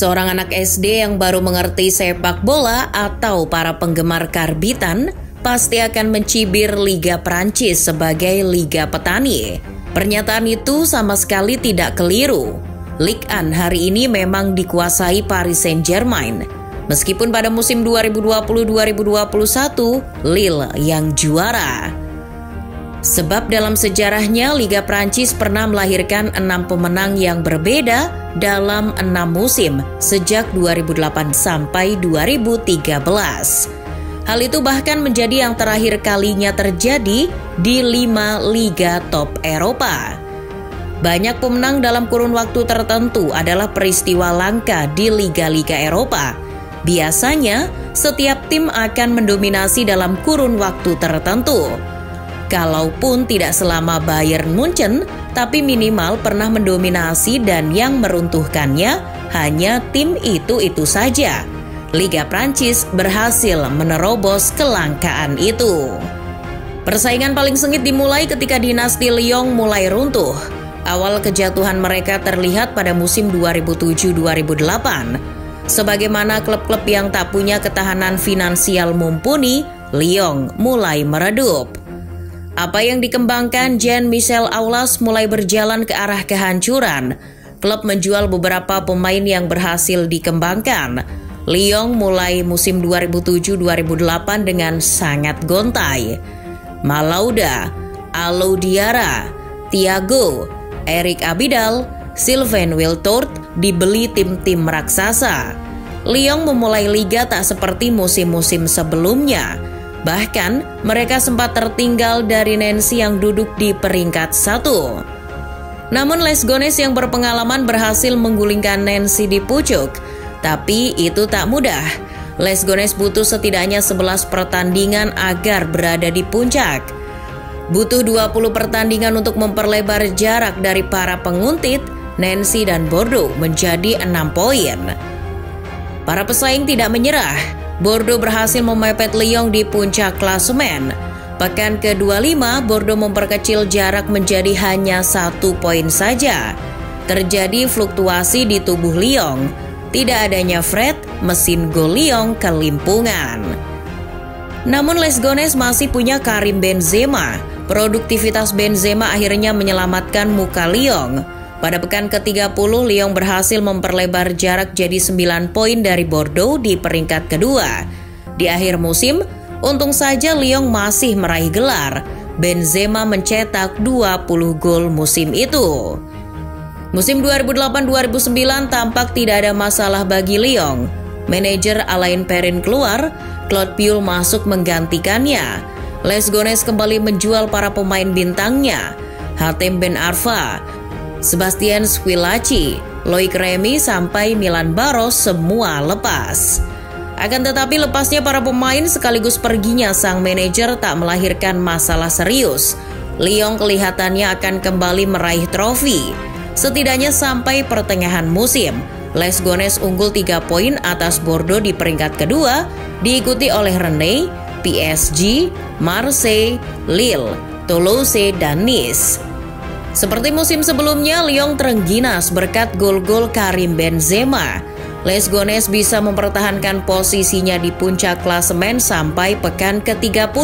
Seorang anak SD yang baru mengerti sepak bola atau para penggemar karbitan pasti akan mencibir Liga Prancis sebagai Liga Petani. Pernyataan itu sama sekali tidak keliru. Ligue 1 hari ini memang dikuasai Paris Saint-Germain. Meskipun pada musim 2020-2021, Lille yang juara. Sebab dalam sejarahnya Liga Prancis pernah melahirkan 6 pemenang yang berbeda dalam 6 musim sejak 2008 sampai 2013. Hal itu bahkan menjadi yang terakhir kalinya terjadi di 5 liga top Eropa. Banyak pemenang dalam kurun waktu tertentu adalah peristiwa langka di liga-liga Eropa. Biasanya, setiap tim akan mendominasi dalam kurun waktu tertentu. Kalaupun tidak selama Bayern Munchen, tapi minimal pernah mendominasi dan yang meruntuhkannya hanya tim itu saja. Liga Prancis berhasil menerobos kelangkaan itu. Persaingan paling sengit dimulai ketika dinasti Lyon mulai runtuh. Awal kejatuhan mereka terlihat pada musim 2007-2008. Sebagaimana klub-klub yang tak punya ketahanan finansial mumpuni, Lyon mulai meredup. Apa yang dikembangkan Jean-Michel Aulas mulai berjalan ke arah kehancuran. Klub menjual beberapa pemain yang berhasil dikembangkan. Lyon mulai musim 2007-2008 dengan sangat gontai. Malauda, Alou Diarra, Thiago, Eric Abidal, Sylvain Wiltord dibeli tim-tim raksasa. Lyon memulai liga tak seperti musim-musim sebelumnya. Bahkan mereka sempat tertinggal dari Nancy yang duduk di peringkat 1. Namun Les Gones yang berpengalaman berhasil menggulingkan Nancy di pucuk. Tapi itu tak mudah. Les Gones butuh setidaknya 11 pertandingan agar berada di puncak. Butuh 20 pertandingan untuk memperlebar jarak dari para penguntit. Nancy dan Bordeaux menjadi 6 poin. Para pesaing tidak menyerah. Bordeaux berhasil memepet Lyon di puncak klasemen. Pekan ke-25, Bordeaux memperkecil jarak menjadi hanya 1 poin saja. Terjadi fluktuasi di tubuh Lyon. Tidak adanya Fred, mesin gol Lyon kelimpungan. Namun Les Gones masih punya Karim Benzema. Produktivitas Benzema akhirnya menyelamatkan muka Lyon. Pada pekan ke-30, Lyon berhasil memperlebar jarak jadi 9 poin dari Bordeaux di peringkat kedua. Di akhir musim, untung saja Lyon masih meraih gelar. Benzema mencetak 20 gol musim itu. Musim 2008-2009 tampak tidak ada masalah bagi Lyon. Manajer Alain Perrin keluar, Claude Puel masuk menggantikannya. Les Gones kembali menjual para pemain bintangnya. Hatem Ben Arfa, Sebastian Squillaci, Loic Remy sampai Milan Baros semua lepas. Akan tetapi lepasnya para pemain sekaligus perginya sang manajer tak melahirkan masalah serius. Lyon kelihatannya akan kembali meraih trofi. Setidaknya sampai pertengahan musim, Les Gones unggul 3 poin atas Bordeaux di peringkat kedua, diikuti oleh Rennes, PSG, Marseille, Lille, Toulouse, dan Nice. Seperti musim sebelumnya, Lyon terengginas berkat gol-gol Karim Benzema. Les Gones bisa mempertahankan posisinya di puncak klasemen sampai pekan ke-30.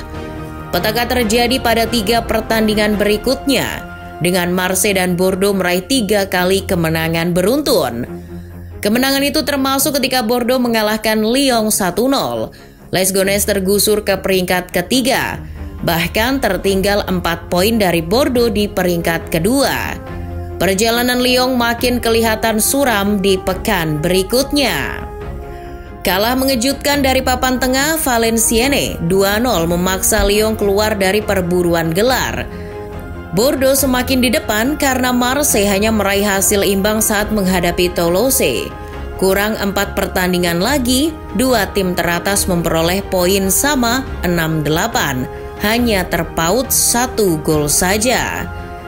Petaka terjadi pada 3 pertandingan berikutnya, dengan Marseille dan Bordeaux meraih 3 kali kemenangan beruntun. Kemenangan itu termasuk ketika Bordeaux mengalahkan Lyon 1-0. Les Gones tergusur ke peringkat ketiga. Bahkan tertinggal 4 poin dari Bordeaux di peringkat kedua. Perjalanan Lyon makin kelihatan suram di pekan berikutnya. Kalah mengejutkan dari papan tengah, Valenciennes 2-0 memaksa Lyon keluar dari perburuan gelar. Bordeaux semakin di depan karena Marseille hanya meraih hasil imbang saat menghadapi Toulouse. Kurang 4 pertandingan lagi, 2 tim teratas memperoleh poin sama 6-8. Hanya terpaut 1 gol saja.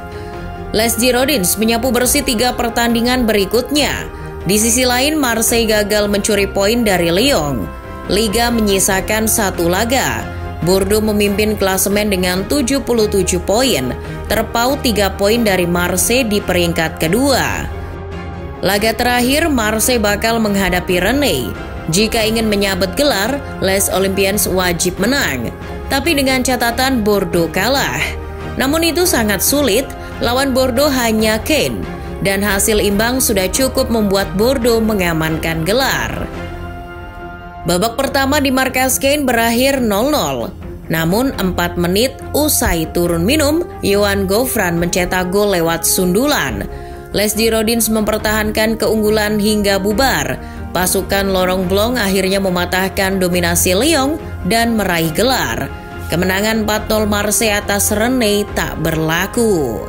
Les Girondins menyapu bersih 3 pertandingan berikutnya. Di sisi lain, Marseille gagal mencuri poin dari Lyon. Liga menyisakan 1 laga. Bordeaux memimpin klasemen dengan 77 poin, terpaut 3 poin dari Marseille di peringkat kedua. Laga terakhir, Marseille bakal menghadapi Rennes. Jika ingin menyabet gelar, Les Olympiens wajib menang. Tapi dengan catatan Bordeaux kalah. Namun itu sangat sulit, lawan Bordeaux hanya Caen. Dan hasil imbang sudah cukup membuat Bordeaux mengamankan gelar. Babak pertama di markas Caen berakhir 0-0. Namun 4 menit usai turun minum, Yohan Gouffran mencetak gol lewat sundulan. Leslie Rodins mempertahankan keunggulan hingga bubar. Pasukan Laurent Blanc akhirnya mematahkan dominasi Lyon dan meraih gelar. Kemenangan 4-0 Marseille atas Rennes tak berlaku.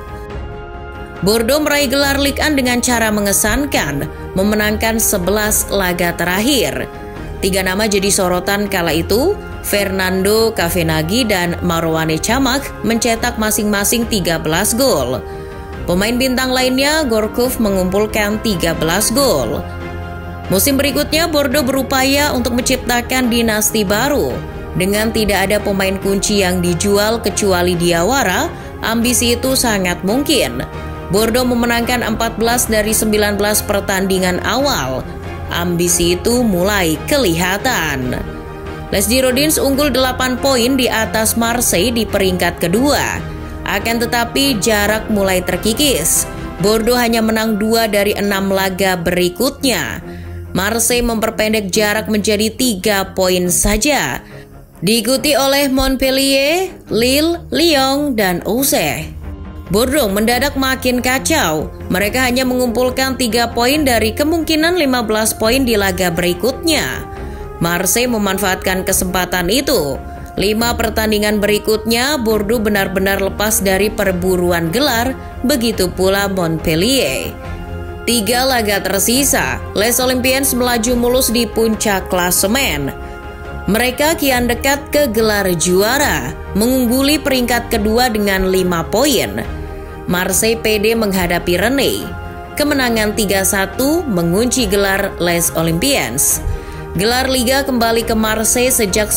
Bordeaux meraih gelar Ligue 1 dengan cara mengesankan, memenangkan 11 laga terakhir. 3 nama jadi sorotan kala itu, Fernando Cavenaghi dan Marouane Chamakh mencetak masing-masing 13 gol. Pemain bintang lainnya, Gourcuff mengumpulkan 13 gol. Musim berikutnya, Bordeaux berupaya untuk menciptakan dinasti baru. Dengan tidak ada pemain kunci yang dijual kecuali Diawara, ambisi itu sangat mungkin. Bordeaux memenangkan 14 dari 19 pertandingan awal. Ambisi itu mulai kelihatan. Leslie Rodins unggul 8 poin di atas Marseille di peringkat kedua. Akan tetapi jarak mulai terkikis. Bordeaux hanya menang 2 dari 6 laga berikutnya. Marseille memperpendek jarak menjadi 3 poin saja. Diikuti oleh Montpellier, Lille, Lyon, dan Auxerre. Bordeaux mendadak makin kacau. Mereka hanya mengumpulkan 3 poin dari kemungkinan 15 poin di laga berikutnya. Marseille memanfaatkan kesempatan itu. 5 pertandingan berikutnya, Bordeaux benar-benar lepas dari perburuan gelar, begitu pula Montpellier. 3 laga tersisa, Les Olympiens melaju mulus di puncak klasemen. Mereka kian dekat ke gelar juara, mengungguli peringkat kedua dengan 5 poin. Marseille pede menghadapi Rennes. Kemenangan 3-1 mengunci gelar Les Olympiens. Gelar Liga kembali ke Marseille sejak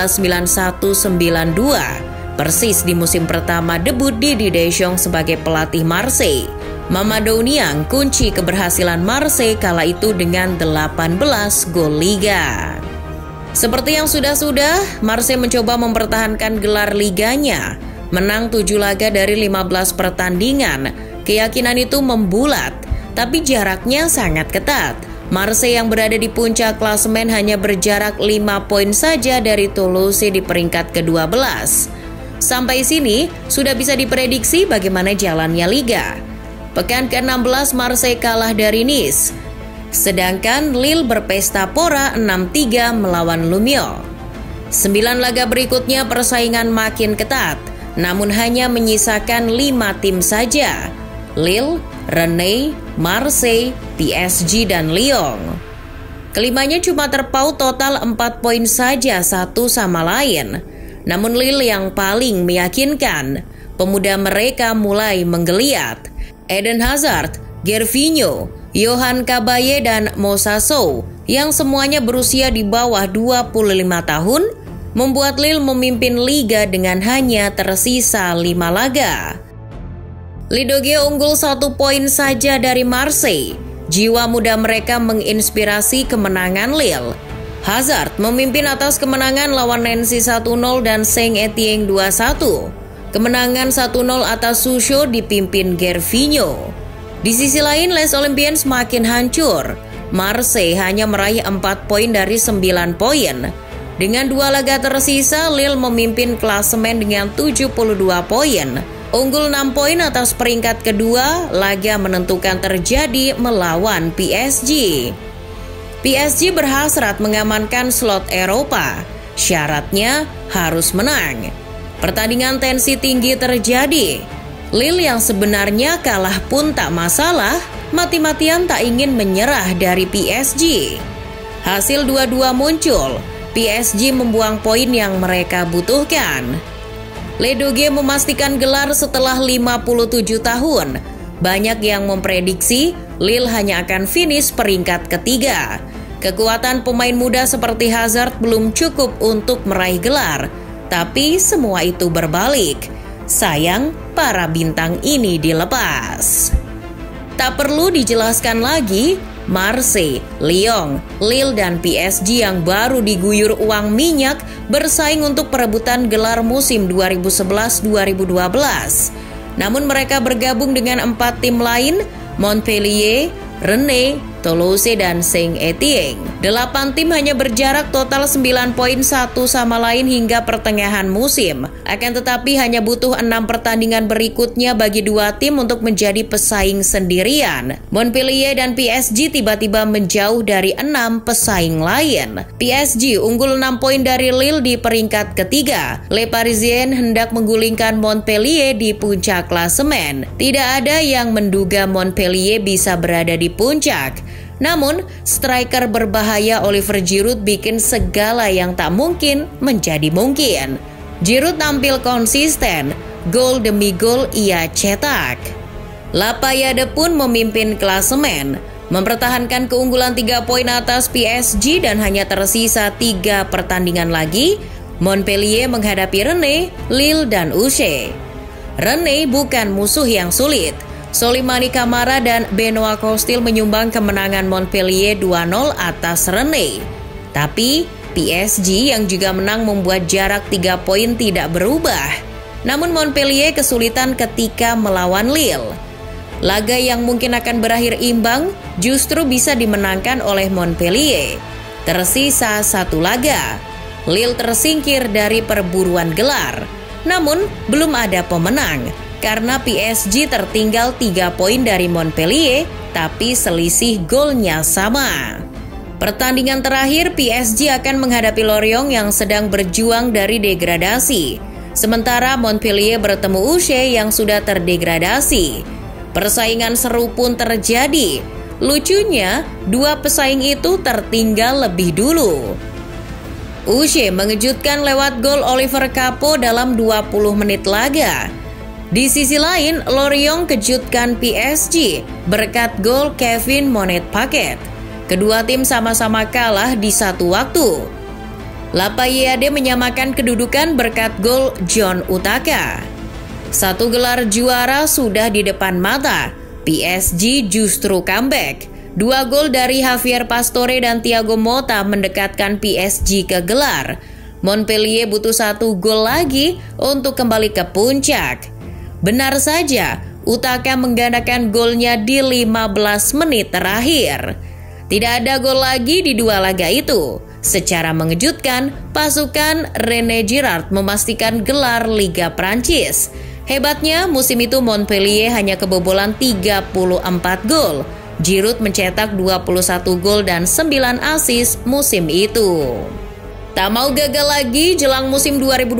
1991-92, persis di musim pertama debut Didier Deschamps sebagai pelatih Marseille. Mamadou Niang kunci keberhasilan Marseille kala itu dengan 18 gol Liga. Seperti yang sudah-sudah, Marseille mencoba mempertahankan gelar liganya. Menang 7 laga dari 15 pertandingan. Keyakinan itu membulat, tapi jaraknya sangat ketat. Marseille yang berada di puncak klasemen hanya berjarak 5 poin saja dari Toulouse di peringkat ke-12. Sampai sini, sudah bisa diprediksi bagaimana jalannya Liga. Pekan ke-16 Marseille kalah dari Nice. Sedangkan Lille berpesta pora 6-3 melawan Lumio. 9 laga berikutnya persaingan makin ketat, namun hanya menyisakan 5 tim saja. Lille, Rennes, Marseille, PSG, dan Lyon. Kelimanya cuma terpaut total 4 poin saja satu sama lain. Namun Lille yang paling meyakinkan. Pemuda mereka mulai menggeliat. Eden Hazard, Gervinho, Yohan Cabaye, dan Moussa Sow yang semuanya berusia di bawah 25 tahun membuat Lille memimpin Liga dengan hanya tersisa 5 laga. Lidogie unggul 1 poin saja dari Marseille. Jiwa muda mereka menginspirasi kemenangan Lille. Hazard memimpin atas kemenangan lawan Nancy 1-0 dan Saint-Étienne 2-1. Kemenangan 1-0 atas Sochaux dipimpin Gervinho. Di sisi lain, Les Olympiens makin hancur. Marseille hanya meraih 4 poin dari 9 poin. Dengan 2 laga tersisa, Lille memimpin klasemen dengan 72 poin. Unggul 6 poin atas peringkat kedua, laga menentukan terjadi melawan PSG. PSG berhasrat mengamankan slot Eropa. Syaratnya harus menang. Pertandingan tensi tinggi terjadi. Lille yang sebenarnya kalah pun tak masalah, mati-matian tak ingin menyerah dari PSG. Hasil 2-2 muncul. PSG membuang poin yang mereka butuhkan. Lidogie memastikan gelar setelah 57 tahun. Banyak yang memprediksi Lille hanya akan finish peringkat ketiga. Kekuatan pemain muda seperti Hazard belum cukup untuk meraih gelar. Tapi semua itu berbalik. Sayang, para bintang ini dilepas. Tak perlu dijelaskan lagi, Marseille, Lyon, Lille, dan PSG yang baru diguyur uang minyak bersaing untuk perebutan gelar musim 2011-2012. Namun mereka bergabung dengan 4 tim lain, Montpellier, Rennes, Toulouse, dan Saint-Étienne. 8 tim hanya berjarak total 9 poin satu sama lain hingga pertengahan musim. Akan tetapi hanya butuh 6 pertandingan berikutnya bagi 2 tim untuk menjadi pesaing sendirian. Montpellier dan PSG tiba-tiba menjauh dari 6 pesaing lain. PSG unggul 6 poin dari Lille di peringkat ketiga. Les Parisiens hendak menggulingkan Montpellier di puncak klasemen. Tidak ada yang menduga Montpellier bisa berada di puncak. Namun, striker berbahaya Olivier Giroud bikin segala yang tak mungkin menjadi mungkin. Giroud tampil konsisten, gol demi gol ia cetak. La Payade pun memimpin klasemen, mempertahankan keunggulan 3 poin atas PSG dan hanya tersisa 3 pertandingan lagi. Montpellier menghadapi Rennes, Lille, dan Auxerre. Rennes bukan musuh yang sulit. Solimani Camara dan Benoit Costil menyumbang kemenangan Montpellier 2-0 atas Rennes. Tapi PSG yang juga menang membuat jarak 3 poin tidak berubah. Namun Montpellier kesulitan ketika melawan Lille. Laga yang mungkin akan berakhir imbang justru bisa dimenangkan oleh Montpellier. Tersisa 1 laga. Lille tersingkir dari perburuan gelar. Namun belum ada pemenang. Karena PSG tertinggal 3 poin dari Montpellier, tapi selisih golnya sama. Pertandingan terakhir PSG akan menghadapi Lorient yang sedang berjuang dari degradasi. Sementara Montpellier bertemu Auxerre yang sudah terdegradasi. Persaingan seru pun terjadi. Lucunya, 2 pesaing itu tertinggal lebih dulu. Auxerre mengejutkan lewat gol Oliver Kapo dalam 20 menit laga. Di sisi lain, Lorient kejutkan PSG berkat gol Kevin Monet-Paquet. Kedua tim sama-sama kalah di satu waktu. La Payade menyamakan kedudukan berkat gol John Utaka. 1 gelar juara sudah di depan mata. PSG justru comeback. 2 gol dari Javier Pastore dan Thiago Motta mendekatkan PSG ke gelar. Montpellier butuh 1 gol lagi untuk kembali ke puncak. Benar saja, Utaka menggandakan golnya di 15 menit terakhir. Tidak ada gol lagi di 2 laga itu. Secara mengejutkan, pasukan René Girard memastikan gelar Liga Prancis. Hebatnya, musim itu Montpellier hanya kebobolan 34 gol. Giroud mencetak 21 gol dan 9 assist musim itu. Tak mau gagal lagi jelang musim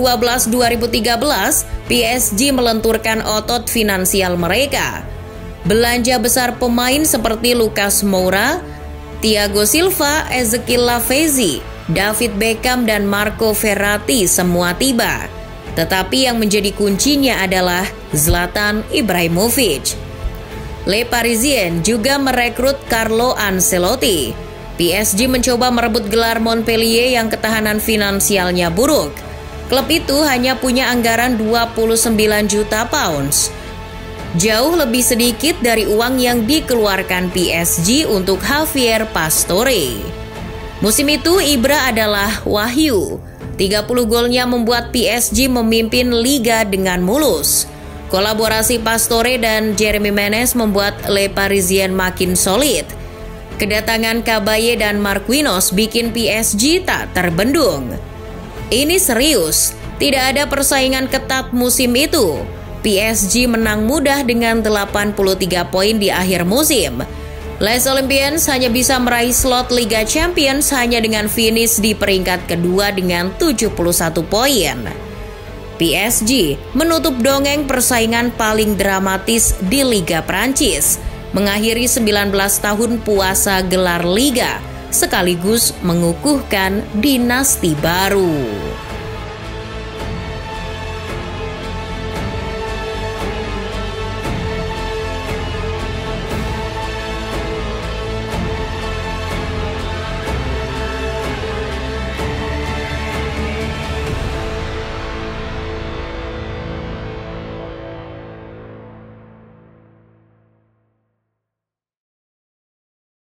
2012-2013, PSG melenturkan otot finansial mereka. Belanja besar pemain seperti Lucas Moura, Thiago Silva, Ezequiel Lavezzi, David Beckham, dan Marco Verratti semua tiba. Tetapi yang menjadi kuncinya adalah Zlatan Ibrahimovic. Les Parisiens juga merekrut Carlo Ancelotti. PSG mencoba merebut gelar Montpellier yang ketahanan finansialnya buruk. Klub itu hanya punya anggaran 29 juta pounds. Jauh lebih sedikit dari uang yang dikeluarkan PSG untuk Javier Pastore. Musim itu Ibra adalah wahyu. 30 golnya membuat PSG memimpin liga dengan mulus. Kolaborasi Pastore dan Jeremy Menez membuat Les Parisiens makin solid. Kedatangan Cabaye dan Marquinhos bikin PSG tak terbendung. Ini serius, tidak ada persaingan ketat musim itu. PSG menang mudah dengan 83 poin di akhir musim. Les Olympians hanya bisa meraih slot Liga Champions hanya dengan finish di peringkat kedua dengan 71 poin. PSG menutup dongeng persaingan paling dramatis di Liga Prancis, mengakhiri 19 tahun puasa gelar Liga, sekaligus mengukuhkan dinasti baru.